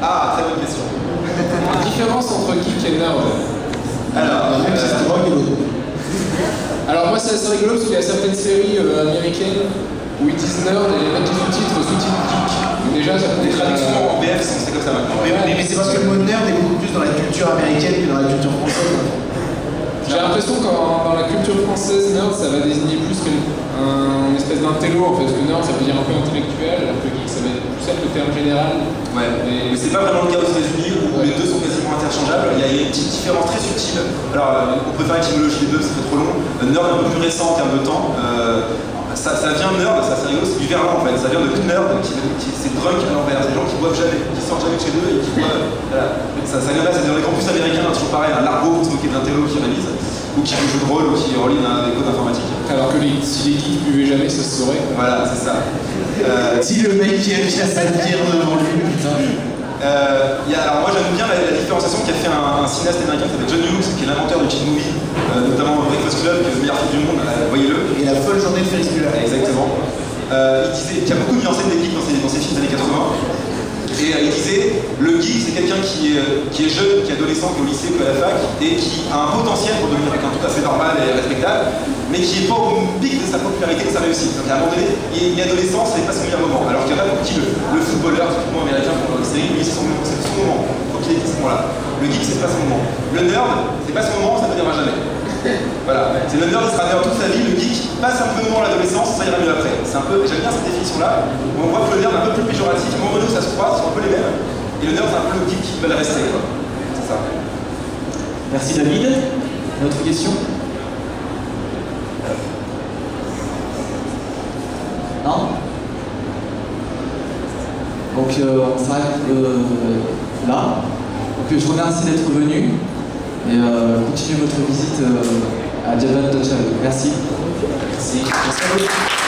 Ah, très bonne question. La différence entre geek et nerd. Alors moi c'est assez rigolo parce qu'il y a certaines séries américaines où ils disent nerd et les mecs qui sous-titrent geek. Donc déjà ça peut Les être traductions en VF sont c'est comme ça maintenant. Mais c'est parce que le mot nerd est beaucoup plus dans la culture américaine que dans la culture française. J'ai l'impression que dans la culture française, nerd ça va désigner plus qu'un espèce d'intello en fait, parce que nerd ça veut dire un peu intellectuel, alors que geek ça va être plus le terme général. Ouais, mais c'est pas vraiment le cas aux États-Unis où les deux sont quasiment interchangeables. Il y a une petite différence très subtile. Alors, on peut faire l'étymologie des deux, ça fait trop long. Nerd un peu plus récent en termes de temps. Ça vient de nerd, ça c'est rigolo, c'est du verlan en fait. Ça vient de nerd, c'est drunk à l'envers. C'est des gens qui boivent jamais, qui sortent jamais de chez eux et qui boivent. Voilà. Ça vient là, c'est dans les campus américains, toujours pareil, un largo pour se moquer d'un télo qui révise, ou qui joue au jeu de rôle, ou qui relie des codes informatiques. Alors que si les geeks buvaient jamais, ça se saurait. Voilà, c'est ça. Si le mec qui aime bien sa bière devant lui, putain. Alors moi j'aime bien la différenciation qu'a fait un cinéaste américain qui s'appelle John Hughes, qui est l'inventeur du cheat movie, notamment Breakfast Club, qui est le meilleur film du monde, voyez-le. Et la folle journée de Ferris Bueller. Exactement. Il disait qu'il y a beaucoup de nuancé de geek dans ses films des années 80. Et il disait, le geek c'est quelqu'un qui est jeune, qui est adolescent, qui est au lycée, qui est à la fac, et qui a un potentiel pour devenir quelqu'un tout à fait normal et respectable, mais qui n'est pas au pic de sa popularité, de sa réussite. Donc à un moment donné, il est adolescent, c'est pas son meilleur moment. Alors qu'il y en a pour qui le footballeur, typiquement américain, pour les séries, lui c'est son moment. Donc il est à ce moment-là. Le geek c'est pas son moment. Le nerd, c'est pas son moment, ça ne viendra jamais. Voilà, c'est le nerd qui sera nerd toute sa vie, le geek passe un peu moment à l'adolescence, ça ira mieux après. C'est un peu, j'aime bien cette définition-là, où on voit que le nerd est un peu plus péjoratif, au moment où ça se croise, sont un peu les mêmes, et le nerd c'est un peu le geek qui va le rester, quoi. C'est ça. Merci David. Une autre question? Non? Donc on s'arrête là. Donc je vous remercie d'être venu et continuez votre visite à Japan Touch. Merci. Merci. Merci à vous.